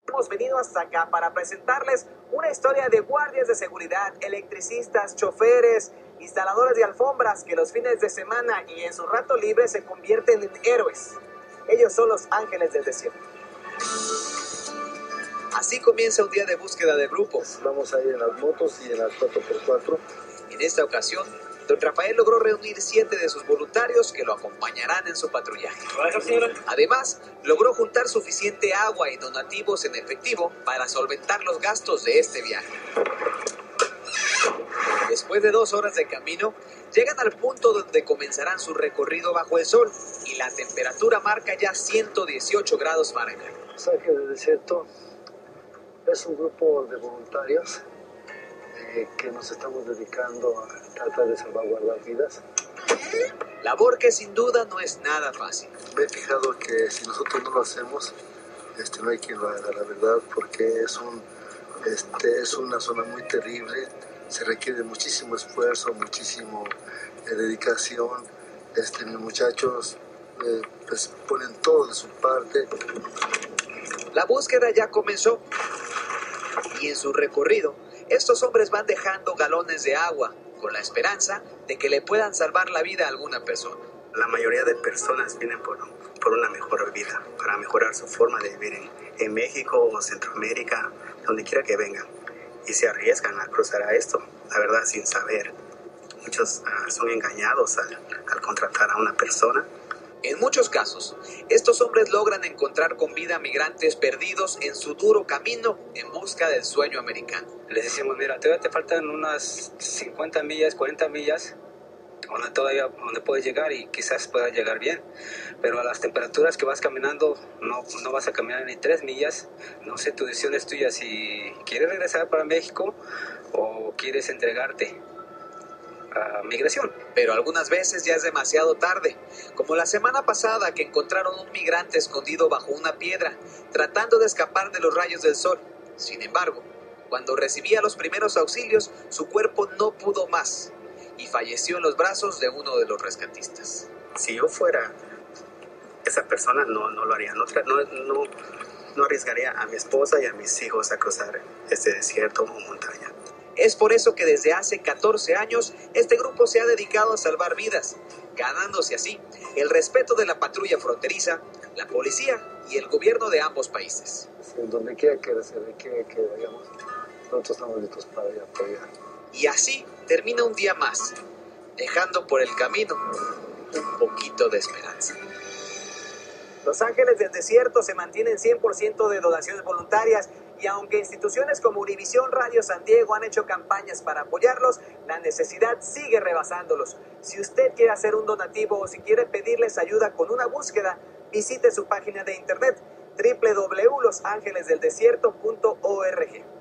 Hemos venido hasta acá para presentarles una historia de guardias de seguridad, electricistas, choferes, instaladores de alfombras que los fines de semana y en su rato libre se convierten en héroes. Ellos son los ángeles del desierto. Así comienza un día de búsqueda de grupo. Vamos a ir en las motos y en las 4x4. En esta ocasión, don Rafael logró reunir 7 de sus voluntarios que lo acompañarán en su patrullaje. Además, logró juntar suficiente agua y donativos en efectivo para solventar los gastos de este viaje. Después de 2 horas de camino, llegan al punto donde comenzarán su recorrido bajo el sol y la temperatura marca ya 118 grados Fahrenheit. Los Ángeles del Desierto es un grupo de voluntarios que nos estamos dedicando a tratar de salvaguardar vidas. Labor que sin duda no es nada fácil. Me he fijado que si nosotros no lo hacemos, no hay quien lo haga, la verdad, porque es una zona muy terrible, se requiere muchísimo esfuerzo, muchísimo dedicación. Mis muchachos pues ponen todo de su parte. La búsqueda ya comenzó y en su recorrido estos hombres van dejando galones de agua con la esperanza de que le puedan salvar la vida a alguna persona. La mayoría de personas vienen por una mejor vida, para mejorar su forma de vivir en México o Centroamérica, donde quiera que vengan, y se arriesgan a cruzar a esto, la verdad, sin saber. Muchos son engañados al contratar a una persona. En muchos casos, estos hombres logran encontrar con vida a migrantes perdidos en su duro camino en busca del sueño americano. Les decimos, mira, todavía te faltan unas 50 millas, 40 millas, donde puedes llegar y quizás puedas llegar bien. Pero a las temperaturas que vas caminando, no vas a caminar ni 3 millas. No sé, tu decisión es tuya si quieres regresar para México o quieres entregarte a migración. Pero algunas veces ya es demasiado tarde, como la semana pasada que encontraron un migrante escondido bajo una piedra, tratando de escapar de los rayos del sol. Sin embargo, cuando recibía los primeros auxilios, su cuerpo no pudo más y falleció en los brazos de uno de los rescatistas. Si yo fuera esa persona, no lo haría, no arriesgaría a mi esposa y a mis hijos a cruzar este desierto o montaña. Es por eso que desde hace 14 años este grupo se ha dedicado a salvar vidas, ganándose así el respeto de la patrulla fronteriza, la policía y el gobierno de ambos países. En donde quiera que vayamos, nosotros estamos listos para ir a apoyar. Y así termina un día más, dejando por el camino un poquito de esperanza. Los Ángeles del Desierto se mantienen 100% de donaciones voluntarias y aunque instituciones como Univisión Radio San Diego han hecho campañas para apoyarlos, la necesidad sigue rebasándolos. Si usted quiere hacer un donativo o si quiere pedirles ayuda con una búsqueda, visite su página de internet www.losangelesdeldesierto.org.